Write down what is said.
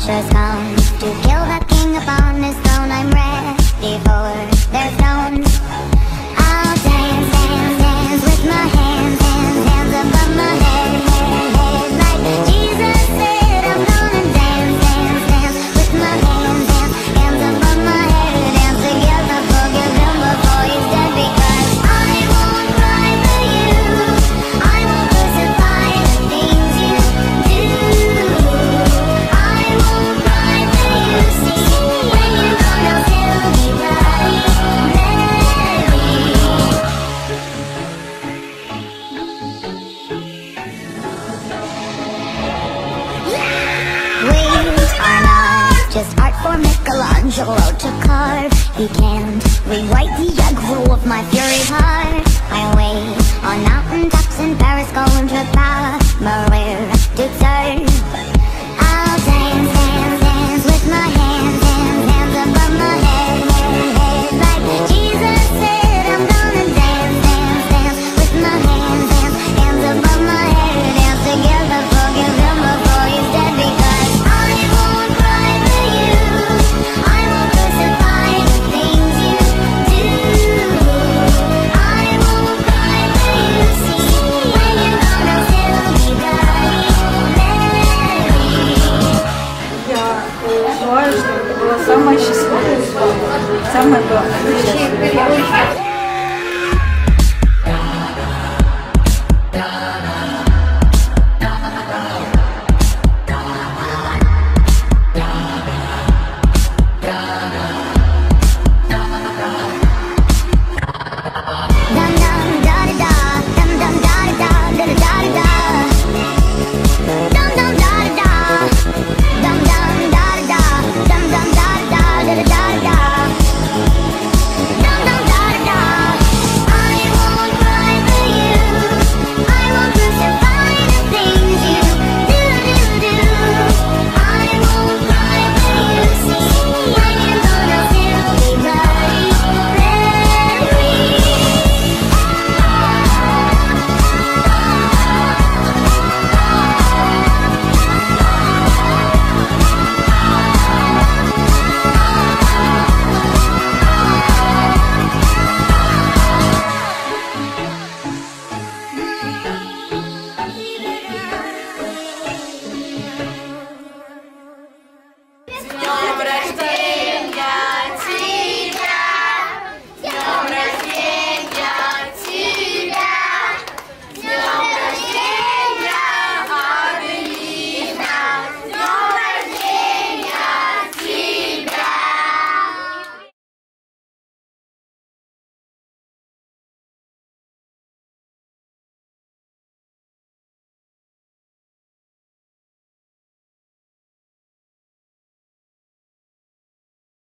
Just come to kill the king upon his throne. I'm ready for their stones. I'll dance, dance, dance with my hands, hands, hands above my head, head, head. Like Jesus said, I'm gonna dance, dance, dance with my hands, hands, hands above my head. Dance together, forgive him before he's dead. Because I won't cry for you, I won't crucify the things you do. I won't cry for you, see, when you're gonna still be bloody Mary. We are not just art for Michelangelo to carve. He can't rewrite the aggro of my fury heart. I wait on mountain tops in Paris, going to Maria to serve. I'll dance, dance, dance with my hands, hands, hands above my head, head, head. Like Jesus said, I'm gonna dance, dance, dance with my hands, hands, hands above my head. Dance together, forgive him before he's dead. Because I won't cry for you, I won't crucify the things you do. I won't cry for you, see, when you're gonna still be bloody Mary. Я желаю, чтобы ты была самая счастливая, самая главная.